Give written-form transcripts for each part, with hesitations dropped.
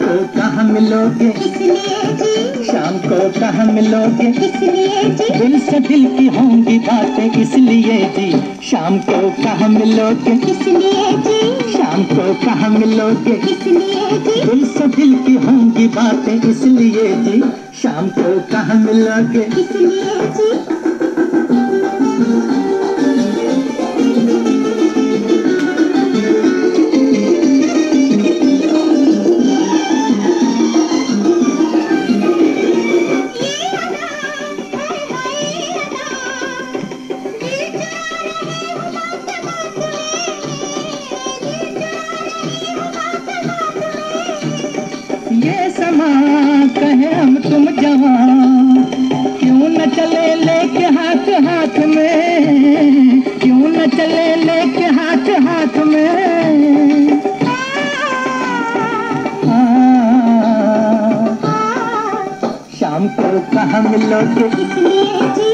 को कहाँ मिलोगे, इसलिए जी। शाम को कहाँ मिलोगे, इसलिए जी। दिल से दिल की होंगी बातें इसलिए जी। शाम को कहाँ मिलोगे, इसलिए जी। शाम को कहाँ मिलोगे, इसलिए जी। दिल से दिल की होंगी बातें इसलिए जी। शाम को कहाँ मिलोगे, इसलिए जी। ये समा कहे हम तुम जवां, क्यों न चले लेके हाथ हाथ में, क्यों न चले लेके हाथ हाथ में। शाम को कहाँ मिलोगे, इसलिए जी।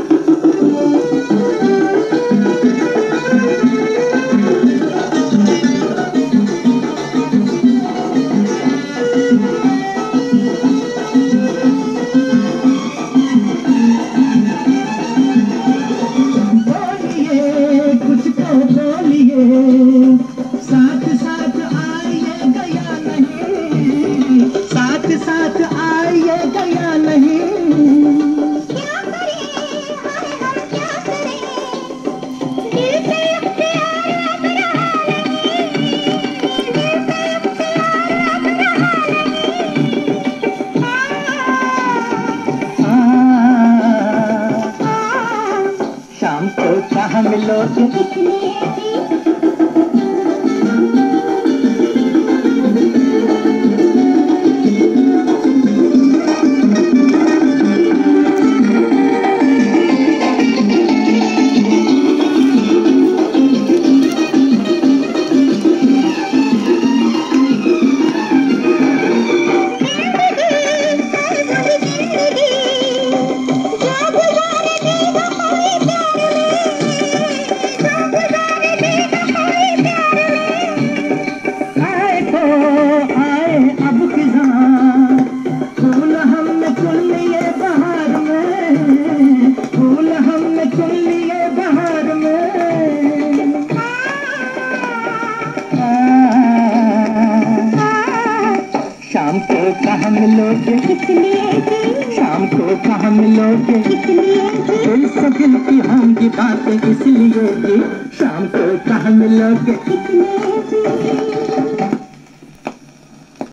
साथ साथ आइएगा या नहीं, साथ साथ आइएगा या नहीं। क्या करें हाय हम क्या करें, दिल पे अख्तियार अब रहा नहीं, दिल पे अख्तियार अब रहा नहीं। शाम को कहाँ मिलोगे, इसलिए जी। शाम को कहाँ मिलोगे, इसलिए जी। शाम को कहाँ मिलोगे, इसलिए जी। दिल से दिल की होंगी बातें इसलिए जी। शाम को कहाँ मिलोगे, इसलिए जी।